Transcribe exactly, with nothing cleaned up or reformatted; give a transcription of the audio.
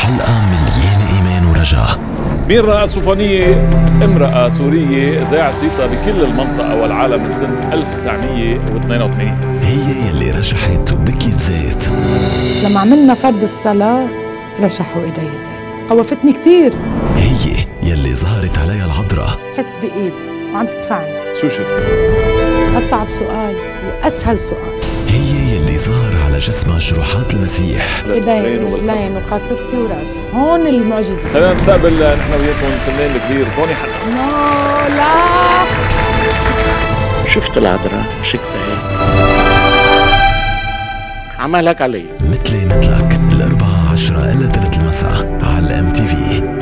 حلقة مليانة إيمان ورجاء. مين رأى صوفانية امرأة سورية ذاع صيتها بكل المنطقة والعالم من سنة ألف وتسعمية واثنين وثمانين. هي يلي رشحت وبكيت زيت. لما عملنا فرد الصلاة رشحوا إيدي زيت، خوفتني كتير. هي يلي ظهرت عليها العذراء. حس بإيد وعم تدفعني. شو شفت؟ أصعب سؤال وأسهل سؤال. هي يلي ظهر على جسمها جروحات المسيح. إيدين ورجلين وخاصرتي وراسي، هون المعجزة. خلينا نستقبل نحن وياكم الفنان الكبير توني حنا. نو لا شفت العذراء شكتها هيك عملك علي مثلي مثلك الأربعة عشرة إلا ثلاث المساء على الام تي في.